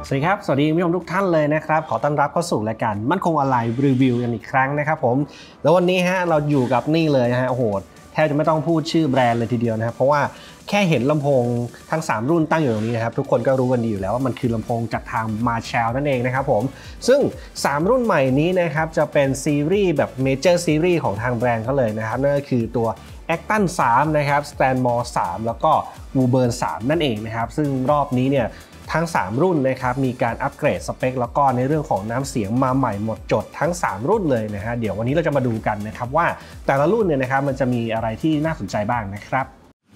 สวัสดีครับสวัสดีผู้ชมทุกท่านเลยนะครับขอต้อนรับเข้าสู่รายการมั่นคงออนไลน์รีวิวกันอีกครั้งนะครับผมแล้ววันนี้เราอยู่กับนี่เลยโอ้โหแทบจะไม่ต้องพูดชื่อแบรนด์เลยทีเดียวนะครับเพราะว่าแค่เห็นลำโพงทั้ง3รุ่นตั้งอยู่ตรงนี้นะครับทุกคนก็รู้กันดีอยู่แล้วว่ามันคือลำโพงจากทาง Marshall นั่นเองนะครับผมซึ่ง3รุ่นใหม่นี้นะครับจะเป็นซีรีส์แบบเมเจอร์ซีรีส์ของทางแบรนด์เขาเลยนะครับนั่นก็คือตัว Acton 3 นะครับ Stanmore 3 แล้วก็ Woburn 3 นั่นเองนะครับซึ่งรอบนี้เนี่ยทั้ง3รุ่นนะครับมีการอัปเกรดสเปคแล้วก็ในเรื่องของน้ำเสียงมาใหม่หมดจดทั้ง3รุ่นเลยนะฮะเดี๋ยววันนี้เราจะมาดูกันนะครับว่าแต่ละรุ่นเนี่ยนะครับมันจะมีอะไรที่น่าสนใจบ้างนะครับ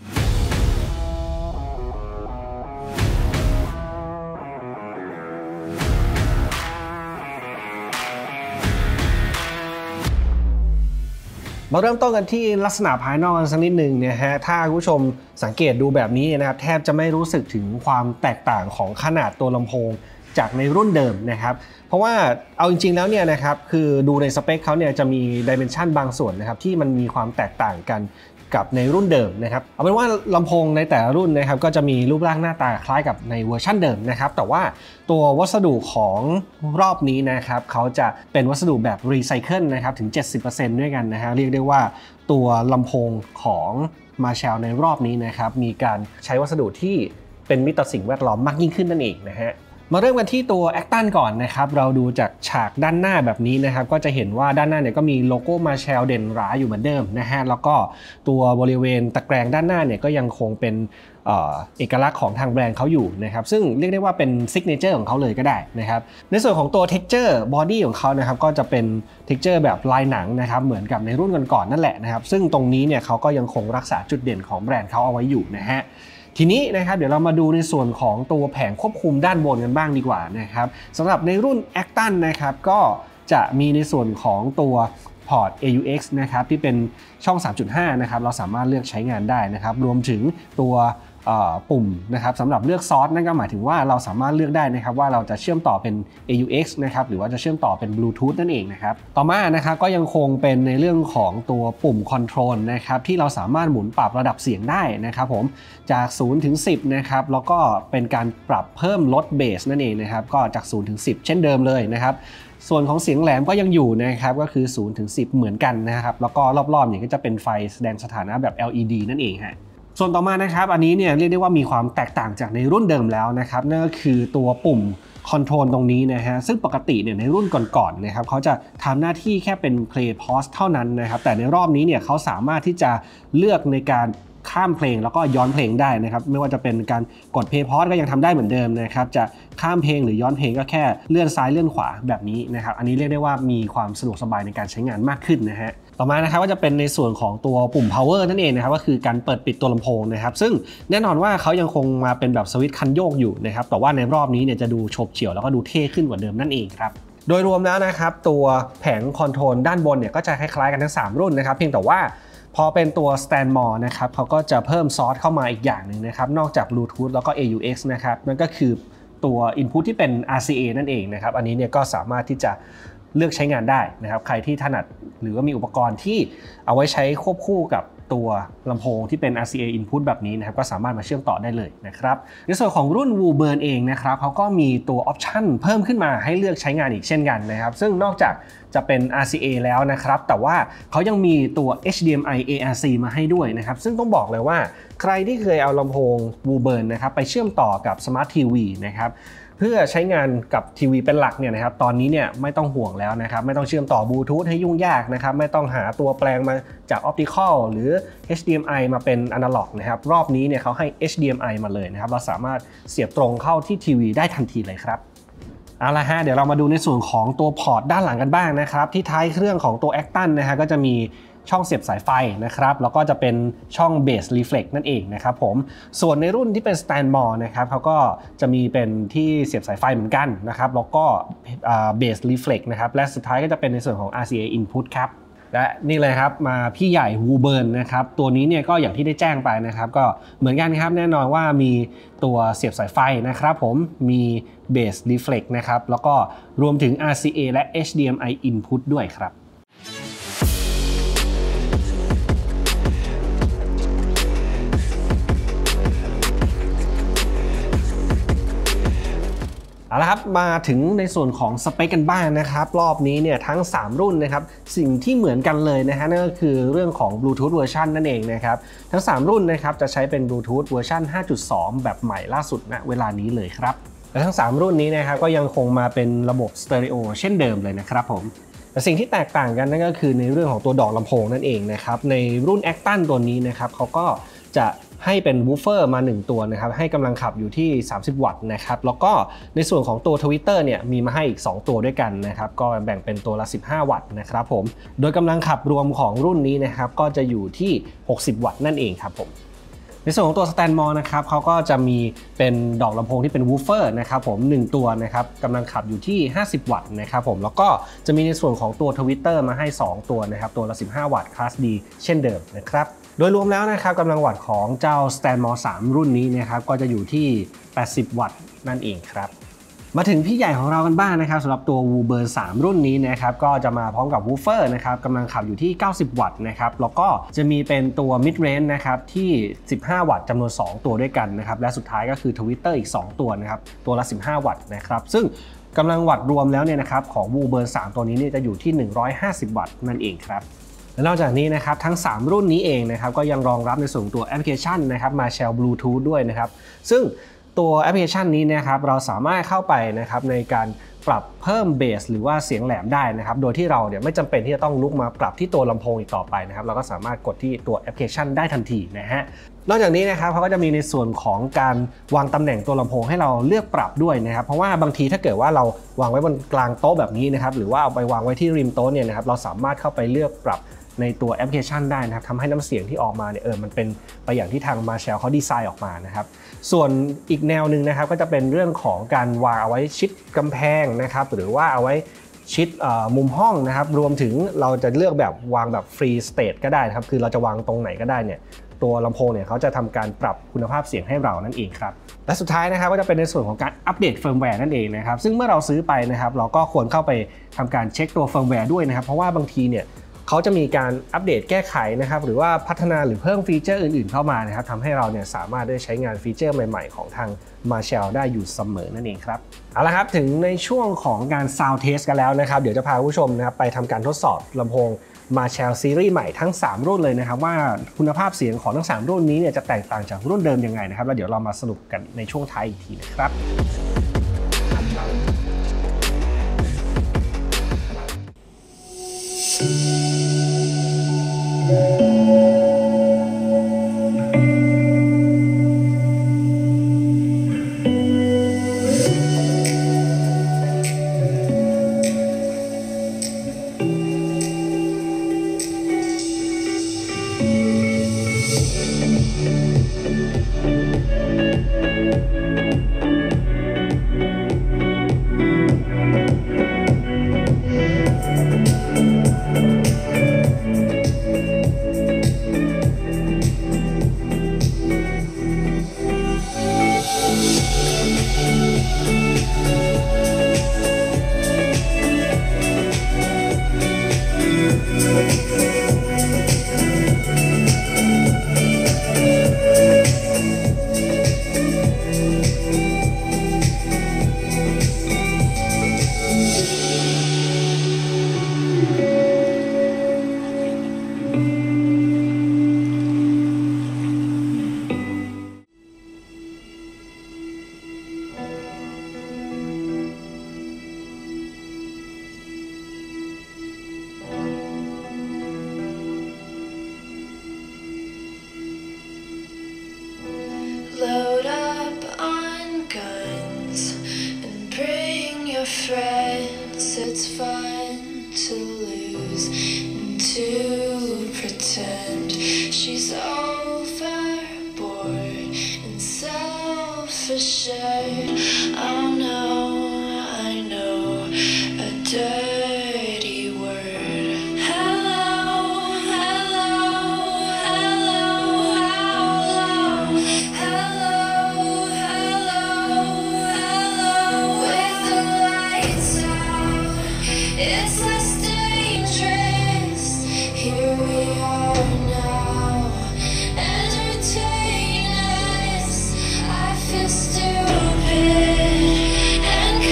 มาเริ่มต้นกันที่ลักษณะภายนอกกันสักนิดหนึ่งนะฮะถ้าคุณผู้ชมสังเกตดูแบบนี้นะครับแทบจะไม่รู้สึกถึงความแตกต่างของขนาดตัวลำโพงจากในรุ่นเดิมนะครับเพราะว่าเอาจริงๆแล้วเนี่ยนะครับคือดูในสเปคเขาเนี่ยจะมีดิเมนชันบางส่วนนะครับที่มันมีความแตกต่างกันกับในรุ่นเดิมนะครับเอาเป็นว่าลำโพงในแต่ละรุ่นนะครับก็จะมีรูปร่างหน้าตาคล้ายกับในเวอร์ชันเดิมนะครับแต่ว่าตัววัสดุของรอบนี้นะครับเขาจะเป็นวัสดุแบบรีไซเคิลนะครับถึง 70% ด้วยกันนะฮะเรียกได้ว่าตัวลำโพงของ Marshall ในรอบนี้นะครับมีการใช้วัสดุที่เป็นมิตรต่อสิ่งแวดล้อมมากยิ่งขึ้นนั่นเองนะฮะมาเริ่มกันที่ตัว Acton ก่อนนะครับเราดูจากฉากด้านหน้าแบบนี้นะครับก็จะเห็นว่าด้านหน้าเนี่ยก็มีโลโก้ Marshall เด่นหราอยู่เหมือนเดิมนะฮะแล้วก็ตัวบริเวณตะแกรงด้านหน้าเนี่ยก็ยังคงเป็นเอกลักษณ์ของทางแบรนด์เขาอยู่นะครับซึ่งเรียกได้ว่าเป็นซิกเนเจอร์ของเขาเลยก็ได้นะครับในส่วนของตัว texture body ของเขานะครับก็จะเป็น texture แบบลายหนังนะครับเหมือนกับในรุ่นก่อนๆนั่นแหละนะครับซึ่งตรงนี้เนี่ยเขาก็ยังคงรักษาจุดเด่นของแบรนด์เขาเอาไว้อยู่นะฮะทีนี้นะครับเดี๋ยวเรามาดูในส่วนของตัวแผงควบคุมด้านบนกันบ้างดีกว่านะครับสำหรับในรุ่น Acton นะครับก็จะมีในส่วนของตัวพอร์ต AUX นะครับที่เป็นช่อง 3.5 นะครับเราสามารถเลือกใช้งานได้นะครับรวมถึงตัวปุ่มนะครับสำหรับเลือกซอสนั่นก็หมายถึงว่าเราสามารถเลือกได้นะครับว่าเราจะเชื่อมต่อเป็น AUX นะครับหรือว่าจะเชื่อมต่อเป็น Bluetooth นั่นเองนะครับต่อมานะครับก็ยังคงเป็นในเรื่องของตัวปุ่มคอนโทรลนะครับที่เราสามารถหมุนปรับระดับเสียงได้นะครับผมจาก0ถึง10นะครับแล้วก็เป็นการปรับเพิ่มลดเบสนั่นเองนะครับก็จาก0ถึง10เช่นเดิมเลยนะครับส่วนของเสียงแหลมก็ยังอยู่นะครับก็คือ0ถึง10เหมือนกันนะครับแล้วก็รอบๆเนี่ยก็จะเป็นไฟแสดงสถานะแบบ LED นั่นเองฮะส่วนต่อมานะครับอันนี้เนี่ยเรียกได้ว่ามีความแตกต่างจากในรุ่นเดิมแล้วนะครับนั่นก็คือตัวปุ่มคอนโทรลตรงนี้นะฮะซึ่งปกติเนี่ยในรุ่นก่อนๆนะครับเขาจะทำหน้าที่แค่เป็น play pause เท่านั้นนะครับแต่ในรอบนี้เนี่ยเขาสามารถที่จะเลือกในการข้ามเพลงแล้วก็ย้อนเพลงได้นะครับไม่ว่าจะเป็นการกด play pause ก็ยังทำได้เหมือนเดิมนะครับจะข้ามเพลงหรือย้อนเพลงก็แค่เลื่อนซ้ายเลื่อนขวาแบบนี้นะครับอันนี้เรียกได้ว่ามีความสะดวกสบายในการใช้งานมากขึ้นนะฮะต่อมานะครับก็จะเป็นในส่วนของตัวปุ่ม power นั่นเองนะครับก็คือการเปิดปิดตัวลำโพงนะครับซึ่งแน่นอนว่าเขายังคงมาเป็นแบบสวิตช์คันโยกอยู่นะครับแต่ว่าในรอบนี้เนี่ยจะดูโฉบเฉี่ยวแล้วก็ดูเท่ขึ้นกว่าเดิมนั่นเองครับโดยรวมแล้วนะครับตัวแผงคอนโทรลด้านบนเนี่ยก็จะคล้ายๆกันทั้ง3รุ่นนะครับเพียงแต่ว่าพอเป็นตัว Stanmore นะครับเขาก็จะเพิ่มซอสเข้ามาอีกอย่างหนึ่งนะครับนอกจาก Bluetooth แล้วก็ AUX นะครับนั่นก็คือตัว Input ที่เป็น RCA นั่นเองนะครับอันนี้เนี่ยก็สามารถที่จะเลือกใช้งานได้นะครับใครที่ถนัดหรือว่ามีอุปกรณ์ที่เอาไว้ใช้ควบคู่กับตัวลำโพงที่เป็น RCA input แบบนี้นะครับก็สามารถมาเชื่อมต่อได้เลยนะครับในส่วนของรุ่น Woburn เองนะครับเขาก็มีตัวออปชันเพิ่มขึ้นมาให้เลือกใช้งานอีกเช่นกันนะครับซึ่งนอกจากจะเป็น RCA แล้วนะครับแต่ว่าเขายังมีตัว HDMI ARC มาให้ด้วยนะครับซึ่งต้องบอกเลยว่าใครที่เคยเอาลำโพง Woburn นะครับไปเชื่อมต่อกับ Smart TV นะครับเพื่อใช้งานกับทีวีเป็นหลักเนี่ยนะครับตอนนี้เนี่ยไม่ต้องห่วงแล้วนะครับไม่ต้องเชื่อมต่อบลูทูธให้ยุ่งยากนะครับไม่ต้องหาตัวแปลงมาจากออปติคอลหรือ HDMI มาเป็นอนาล็อกนะครับรอบนี้เนี่ยเขาให้ HDMI มาเลยนะครับเราสามารถเสียบตรงเข้าที่ทีวีได้ทันทีเลยครับเอาละฮะเดี๋ยวเรามาดูในส่วนของตัวพอร์ตด้านหลังกันบ้างนะครับที่ท้ายเครื่องของตัว Acton นะฮะก็จะมีช่องเสียบสายไฟนะครับแล้วก็จะเป็นช่อง Bass Reflex นั่นเองนะครับผมส่วนในรุ่นที่เป็น Stanmore นะครับเขาก็จะมีเป็นที่เสียบสายไฟเหมือนกันนะครับแล้วก็ Bass Reflex นะครับและสุดท้ายก็จะเป็นในส่วนของ RCA Input ครับและนี่เลยครับมาพี่ใหญ่ Woburn นะครับตัวนี้เนี่ยก็อย่างที่ได้แจ้งไปนะครับก็เหมือนกันครับแน่นอนว่ามีตัวเสียบสายไฟนะครับผมมี Bass Reflex นะครับแล้วก็รวมถึง RCA และ HDMI Input ด้วยครับ มเอาละครับมาถึงในส่วนของสเปคกันบ้างนะครับรอบนี้เนี่ยทั้ง3รุ่นนะครับสิ่งที่เหมือนกันเลยนะฮะนั่นก็คือเรื่องของบลูทูธเวอร์ชันนั่นเองนะครับทั้ง3รุ่นนะครับจะใช้เป็นบลูทูธเวอร์ชัน 5.2 แบบใหม่ล่าสุดณเวลานี้เลยครับและทั้ง3รุ่นนี้นะครับก็ยังคงมาเป็นระบบสเตอริโอเช่นเดิมเลยนะครับผมแต่สิ่งที่แตกต่างกันนั่นก็คือในเรื่องของตัวดอกลำโพงนั่นเองนะครับในรุ่น Acton ตัวนี้นะครับเขาก็จะให้เป็นวูฟเฟอร์มา1ตัวนะครับให้กำลังขับอยู่ที่30วัตต์นะครับแล้วก็ในส่วนของตัวทวิตเตอร์เนี่ยมีมาให้อีก2ตัวด้วยกันนะครับก็แบ่งเป็นตัวละ15วัตต์นะครับผมโดยกำลังขับรวมของรุ่นนี้นะครับก็จะอยู่ที่60วัตต์นั่นเองครับผมในส่วนของตัวสแตนมอลนะครับเขาก็จะมีเป็นดอกลำโพงที่เป็นวูฟเฟอร์นะครับผม1ตัวนะครับกำลังขับอยู่ที่50วัตต์นะครับผมแล้วก็จะมีในส่วนของตัวทวิตเตอร์มาให้2ตัวนะครับตัวละ15วัตต์คลาส D เช่นเดิมนะครับโดยรวมแล้วนะครับกำลังวัตต์ของเจ้า Stanmore 3 รุ่นนี้นะครับก็จะอยู่ที่80วัตต์นั่นเองครับมาถึงพี่ใหญ่ของเรากันบ้างนะครับสำหรับตัว Woburn 3 รุ่นนี้นะครับก็จะมาพร้อมกับวูฟเฟอร์นะครับกำลังขับอยู่ที่90วัตต์นะครับแล้วก็จะมีเป็นตัว Mid Range นะครับที่15วัตต์จำนวน2ตัวด้วยกันนะครับและสุดท้ายก็คือทวิตเตอร์อีก2ตัวนะครับตัวละ15วัตต์นะครับซึ่งกำลังวัตต์รวมแล้วเนี่ยนะครับของ Woburn 3 ตัวนี้เนี่ยจะอยู่ที่150วัตต์นั่นเองครับและนอกจากนี้นะครับทั้ง3รุ่นนี้เองนะครับก็ยังรองรับในส่วนตัวแอปพลิเคชันนะครับ Marshall Bluetooth ด้วยนะครับซึ่งตัวแอปพลิเคชันนี้นะครับเราสามารถเข้าไปนะครับในการปรับเพิ่มเบสหรือว่าเสียงแหลมได้นะครับโดยที่เราเนี่ยไม่จำเป็นที่จะต้องลุกมาปรับที่ตัวลำโพงอีกต่อไปนะครับเราก็สามารถกดที่ตัวแอปพลิเคชันได้ทันทีนะฮะนอกจากนี้นะครับเขาก็จะมีในส่วนของการวางตำแหน่งตัวลำโพงให้เราเลือกปรับด้วยนะครับเพราะว่าบางทีถ้าเกิดว่าเราวางไว้บนกลางโต๊ะแบบนี้นะครับหรือว่าเอาไปวางไว้ที่ริมโต๊ะเนี่ยนะครับเราสามารถเข้าไปเลือกปรับในตัวแอปพลิเคชันได้นะครับทำให้น้ำเสียงที่ออกมาเนี่ยมันเป็นไปอย่างที่ทาง Marshall เขาดีไซน์ออกมานะครับส่วนอีกแนวหนึ่งนะครับก็จะเป็นเรื่องของการวางเอาไว้ชิดกำแพงนะครับหรือว่าเอาไว้ชิดมุมห้องนะครับรวมถึงเราจะเลือกแบบวางแบบฟรีสเตทก็ได้นะครับคือเราจะวางตรงไหนก็ได้เนี่ยตัวลำโพงเนี่ยเขาจะทำการปรับคุณภาพเสียงให้เรานั่นเองครับและสุดท้ายนะครับก็จะเป็นในส่วนของการอัปเดตเฟิร์มแวร์นั่นเองนะครับซึ่งเมื่อเราซื้อไปนะครับเราก็ควรเข้าไปทำการเช็คตัวเฟิร์มแวร์ด้วยนะครับเพราะว่าบางทีเนี่ยเขาจะมีการอัปเดตแก้ไขนะครับหรือว่าพัฒนาหรือเพิ่มฟีเจอร์อื่นๆเข้ามานะครับทำให้เราเนี่ยสามารถได้ใช้งานฟีเจอร์ใหม่ๆของทาง Marshall ได้อยู่เสมอนั่นเองครับเอาละครับถึงในช่วงของการ Sound Test กันแล้วนะครับเดี๋ยวจะพาผู้ชมนะครับไปทำการทดสอบลำโพง Marshall ซีรีส์ใหม่ทั้ง3รุ่นเลยนะครับว่าคุณภาพเสียงของทั้ง3รุ่นนี้เนี่ยจะแตกต่างจากรุ่นเดิมยังไงนะครับแล้วเดี๋ยวเรามาสรุปกันในช่วงท้ายอีกทีนะครับ Load up on guns and bring your friends. It's fun to lose and to pretend she's overboard and self-assured. Oh no, I know a dirty word. Hello, hello, hello, hello, hello, hello. With the lights out, it's less dangerous. Here we are now, entertain us. I feel stupid and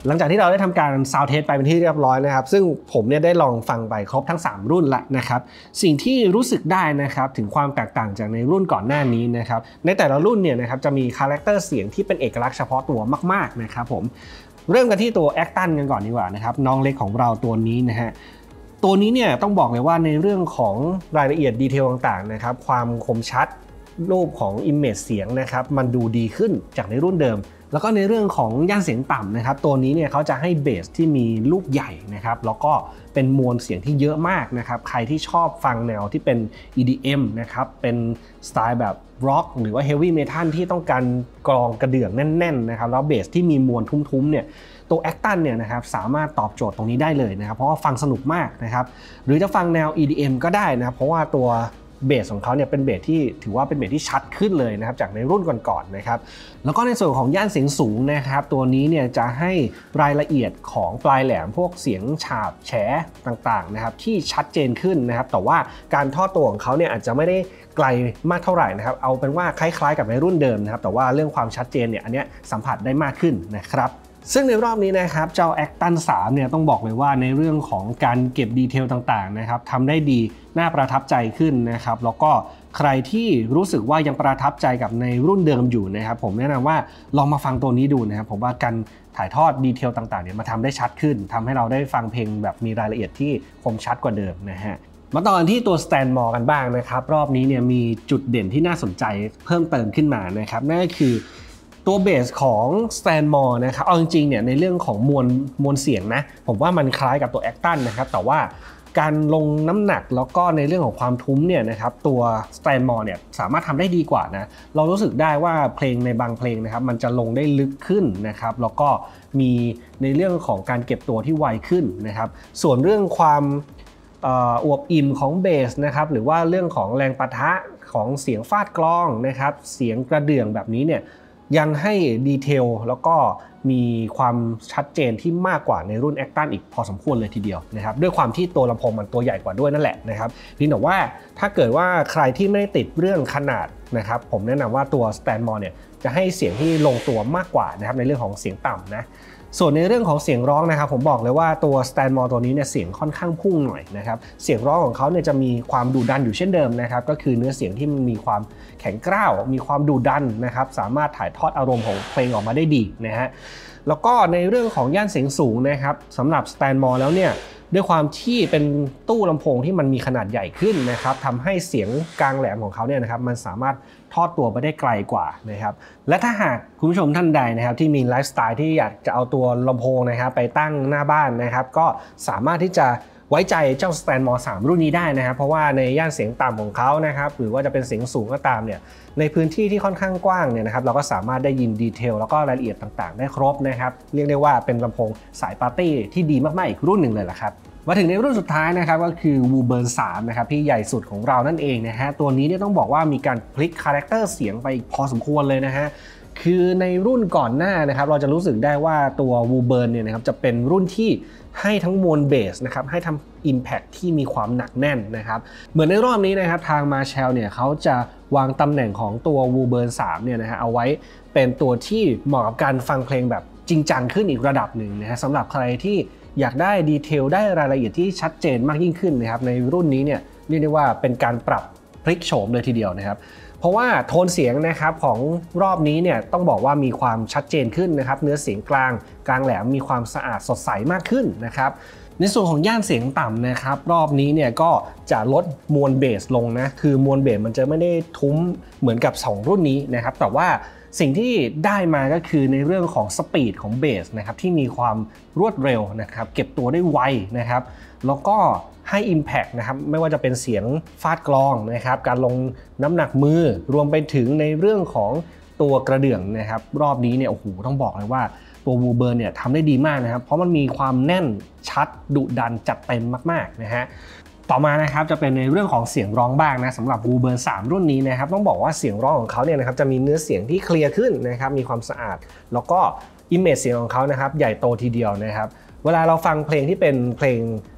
หลังจากที่เราได้ทำการ sound test ไปเป็นที่เรียบร้อยนะครับซึ่งผมเนี่ยได้ลองฟังไปครบทั้ง3รุ่นละนะครับสิ่งที่รู้สึกได้นะครับถึงความแตกต่างจากในรุ่นก่อนหน้านี้นะครับในแต่ละรุ่นเนี่ยนะครับจะมีคาแรคเตอร์เสียงที่เป็นเอกลักษณ์เฉพาะตัวมากๆนะครับผมเริ่มกันที่ตัว Acton กันก่อนดีกว่านะครับน้องเล็กของเราตัวนี้นะฮะตัวนี้เนี่ยต้องบอกเลยว่าในเรื่องของรายละเอียดดีเทลต่างๆนะครับความคมชัดรูปของ image เสียงนะครับมันดูดีขึ้นจากในรุ่นเดิมแล้วก็ในเรื่องของย่านเสียงต่ำนะครับตัวนี้เนี่ยเขาจะให้เบสที่มีลูกใหญ่นะครับแล้วก็เป็นมวลเสียงที่เยอะมากนะครับใครที่ชอบฟังแนวที่เป็น EDM นะครับเป็นสไตล์แบบร็อกหรือว่า Heavy Metal ที่ต้องการกลองกระเดื่องแน่นๆนะครับแล้วเบสที่มีมวลทุ้มๆเนี่ยตัว Acton เนี่ยนะครับสามารถตอบโจทย์ตรงนี้ได้เลยนะครับเพราะว่าฟังสนุกมากนะครับหรือจะฟังแนว EDM ก็ได้นะครับเพราะว่าตัวเบสของเขาเนี่ยเป็นเบสที่ถือว่าเป็นเบสที่ชัดขึ้นเลยนะครับจากในรุ่นก่อนๆนะครับแล้วก็ในส่วนของย่านเสียงสูงนะครับตัวนี้เนี่ยจะให้รายละเอียดของปลายแหลมพวกเสียงฉาบแฉต่างๆนะครับที่ชัดเจนขึ้นนะครับแต่ว่าการทอดตัวของเขาเนี่ยอาจจะไม่ได้ไกลมากเท่าไหร่นะครับเอาเป็นว่าคล้ายๆกับในรุ่นเดิมนะครับแต่ว่าเรื่องความชัดเจนเนี่ยอันนี้สัมผัสได้มากขึ้นนะครับซึ่งในรอบนี้นะครับเจ้า Acton 3เนี่ยต้องบอกเลยว่าในเรื่องของการเก็บดีเทลต่างๆนะครับทำได้ดีน่าประทับใจขึ้นนะครับแล้วก็ใครที่รู้สึกว่ายังประทับใจกับในรุ่นเดิมอยู่นะครับผมแนะนำว่าลองมาฟังตัวนี้ดูนะครับผมว่าการถ่ายทอดดีเทลต่างๆเนี่ยมาทำได้ชัดขึ้นทำให้เราได้ฟังเพลงแบบมีรายละเอียดที่คมชัดกว่าเดิมนะฮะมาต่อที่ตัว Stanmore กันบ้างนะครับรอบนี้เนี่ยมีจุดเด่นที่น่าสนใจเพิ่มเติมขึ้นมานะครับนั่นก็คือตัวเบสของ Stanmore นะครับเอาจริงๆเนี่ยในเรื่องของมวลเสียงนะผมว่ามันคล้ายกับตัว Acton นะครับแต่ว่าการลงน้ำหนักแล้วก็ในเรื่องของความทุ้มเนี่ยนะครับตัว Stanmore เนี่ยสามารถทำได้ดีกว่านะเรารู้สึกได้ว่าเพลงในบางเพลงนะครับมันจะลงได้ลึกขึ้นนะครับแล้วก็มีในเรื่องของการเก็บตัวที่ไวขึ้นนะครับส่วนเรื่องความอวบอิ่มของเบสนะครับหรือว่าเรื่องของแรงปะทะของเสียงฟาดกลองนะครับเสียงกระเดื่องแบบนี้เนี่ยยังให้ดีเทลแล้วก็มีความชัดเจนที่มากกว่าในรุ่น Acton อีกพอสมควรเลยทีเดียวนะครับด้วยความที่ตัวลำโพงมันตัวใหญ่กว่าด้วยนั่นแหละนะครับเพียงแต่ว่าถ้าเกิดว่าใครที่ไม่ได้ติดเรื่องขนาดนะครับผมแนะนำว่าตัว Stanmore เนี่ยจะให้เสียงที่ลงตัวมากกว่านะครับในเรื่องของเสียงต่ำนะส่วนในเรื่องของเสียงร้องนะครับผมบอกเลยว่าตัว Stanmore ตัวนี้เนี่ยเสียงค่อนข้างพุ่งหน่อยนะครับเสียงร้องของเขาเนี่ยจะมีความดุดันอยู่เช่นเดิมนะครับก็คือเนื้อเสียงที่มีความแข็งกร้าวมีความดุดันนะครับสามารถถ่ายทอดอารมณ์ของเพลงออกมาได้ดีนะฮะแล้วก็ในเรื่องของย่านเสียงสูงนะครับสำหรับ Stanmore แล้วเนี่ยด้วยความที่เป็นตู้ลำโพงที่มันมีขนาดใหญ่ขึ้นนะครับทำให้เสียงกลางแหลมของเขาเนี่ยนะครับมันสามารถทอดตัวไปได้ไกลกว่านะครับและถ้าหากคุณผู้ชมท่านใดนะครับที่มีไลฟ์สไตล์ที่อยากจะเอาตัวลำโพงนะครับไปตั้งหน้าบ้านนะครับก็สามารถที่จะไว้ใจเจ้า Stanmore 3 รุ่นนี้ได้นะครับเพราะว่าในย่านเสียงต่ำของเขานะครับหรือว่าจะเป็นเสียงสูงก็ตามเนี่ยในพื้นที่ที่ค่อนข้างกว้างเนี่ยนะครับเราก็สามารถได้ยินดีเทลแล้วก็รายละเอียดต่างๆได้ครบนะครับเรียกได้ว่าเป็นลำโพงสายปาร์ตี้ที่ดีมากๆอีกรุ่นหนึ่งเลยล่ะครับมาถึงในรุ่นสุดท้ายนะครับก็คือ Woburn 3 นะครับที่ใหญ่สุดของเรานั่นเองนะฮะตัวนี้เนี่ยต้องบอกว่ามีการพลิกคาแรคเตอร์เสียงไปพอสมควรเลยนะฮะคือในรุ่นก่อนหน้านะครับเราจะรู้สึกได้ว่าตัว Woburn เนี่ยนะครับจะเป็นรุ่นที่ให้ทั้งมวลเบสนะครับให้ทำ Impact ที่มีความหนักแน่นนะครับเหมือนในรอบนี้นะครับทาง Marshall เนี่ยเขาจะวางตำแหน่งของตัว Woburn 3 เนี่ยนะฮะเอาไว้เป็นตัวที่เหมาะกับการฟังเพลงแบบจริงจังขึ้นอีกระดับหนึ่งนะฮะสำหรับใครที่อยากได้ดีเทลได้รายละเอียดที่ชัดเจนมากยิ่งขึ้นนะครับในรุ่นนี้เนี่ยเรียกได้ว่าเป็นการปรับพลิกโฉมเลยทีเดียวนะครับเพราะว่าโทนเสียงนะครับของรอบนี้เนี่ยต้องบอกว่ามีความชัดเจนขึ้นนะครับเนื้อเสียงกลางแหลมมีความสะอาดสดใสมากขึ้นนะครับในส่วนของย่านเสียงต่ำนะครับรอบนี้เนี่ยก็จะลดมวลเบสลงนะคือมวลเบสมันจะไม่ได้ทุ้มเหมือนกับ2รุ่นนี้นะครับแต่ว่าสิ่งที่ได้มาก็คือในเรื่องของสปีดของเบสนะครับที่มีความรวดเร็วนะครับเก็บตัวได้ไวนะครับแล้วก็ให้ Impact นะครับไม่ว่าจะเป็นเสียงฟาดกลองนะครับการลงน้ำหนักมือรวมไปถึงในเรื่องของตัวกระเดื่องนะครับรอบนี้เนี่ยโอ้โหต้องบอกเลยว่าตัว Woburn เนี่ยทำได้ดีมากนะครับเพราะมันมีความแน่นชัดดุดันจัดเต็มมากๆนะฮะต่อมานะครับจะเป็นในเรื่องของเสียงร้องบ้างนะสำหรับ Woburn 3 รุ่นนี้นะครับต้องบอกว่าเสียงร้องของเขาเนี่ยนะครับจะมีเนื้อเสียงที่เคลียร์ขึ้นนะครับมีความสะอาดแล้วก็ image เสียงของเขานะครับใหญ่โตทีเดียวนะครับเวลาเราฟังเพลงที่เป็นเพลง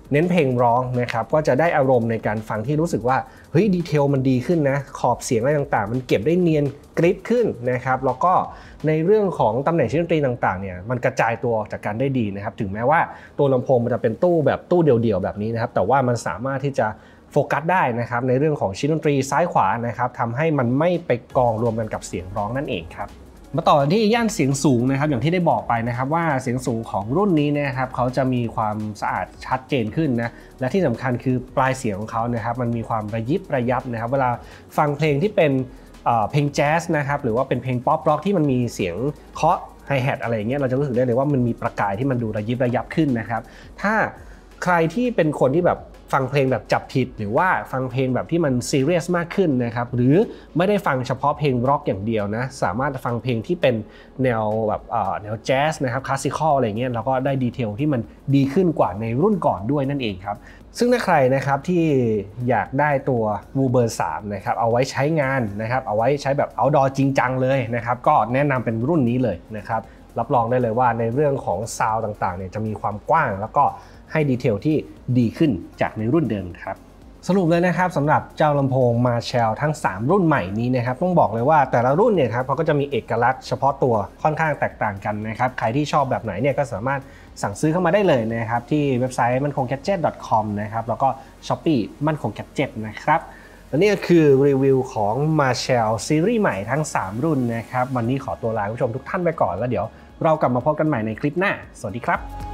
เน้นเพลงร้องนะครับก็จะได้อารมณ์ในการฟังที่รู้สึกว่าเฮ้ยดีเทลมันดีขึ้นนะขอบเสียงอะไรต่างๆมันเก็บได้เนียนกริบขึ้นนะครับแล้วก็ในเรื่องของตำแหน่งชิ้นดนตรีต่างๆเนี่ยมันกระจายตัวออกจากกันได้ดีนะครับถึงแม้ว่าตัวลำโพงมันจะเป็นตู้แบบตู้เดี่ยวๆแบบนี้นะครับแต่ว่ามันสามารถที่จะโฟกัสได้นะครับในเรื่องของชิ้นดนตรีซ้ายขวานะครับทำให้มันไม่ไปกองรวมกันกับเสียงร้องนั่นเองครับมาต่อที่ย่านเสียงสูงนะครับอย่างที่ได้บอกไปนะครับว่าเสียงสูงของรุ่นนี้นะครับเขาจะมีความสะอาดชัดเจนขึ้นนะและที่สำคัญคือปลายเสียงของเขานะครับมันมีความระยิบระยับนะครับเวลาฟังเพลงที่เป็นเพลงแจ๊สนะครับหรือว่าเป็นเพลงป๊อปร็อกที่มันมีเสียงเคาะไฮแฮทอะไรอย่างเงี้ยเราจะรู้สึกได้เลยว่ามันมีประกายที่มันดูระยิบระยับขึ้นนะครับถ้าใครที่เป็นคนที่แบบฟังเพลงแบบจับผิดหรือว่าฟังเพลงแบบที่มันซีเรียสมากขึ้นนะครับหรือไม่ได้ฟังเฉพาะเพลงร็อกอย่างเดียวนะสามารถฟังเพลงที่เป็นแนวแบบแนวแจ๊สนะครับคลาสสิคอลอะไรเงี้ยแล้วก็ได้ดีเทลที่มันดีขึ้นกว่าในรุ่นก่อนด้วยนั่นเองครับซึ่งถ้าใครนะครับที่อยากได้ตัว Woburn 3นะครับเอาไว้ใช้งานนะครับเอาไว้ใช้แบบ outdoor จริงจังเลยนะครับก็แนะนำเป็นรุ่นนี้เลยนะครับรับรองได้เลยว่าในเรื่องของซาวด์ต่างๆเนี่ยจะมีความกว้างแล้วก็ให้ดีเทลที่ดีขึ้นจากในรุ่นเดิมครับสรุปเลยนะครับสำหรับเจ้าลำโพง Marshall ทั้ง3รุ่นใหม่นี้นะครับต้องบอกเลยว่าแต่ละรุ่นเนี่ยครับเขาก็จะมีเอกลักษณ์เฉพาะตัวค่อนข้างแตกต่างกันนะครับใครที่ชอบแบบไหนเนี่ยก็สามารถสั่งซื้อเข้ามาได้เลยนะครับที่เว็บไซต์mankhonggadget.com นะครับแล้วก็ Shopee มั่นคง Gadget นะครับและนี่ก็คือรีวิวของ Marshall ซีรีส์ใหม่ทั้ง3รุ่นนะครับวันนี้ขอตัวลาคุณผู้ชมทุกท่านไปก่อนแล้วเดี๋ยวเรากลับมาพบกันใหม่ในคลิปหน้าสวัสดีครับ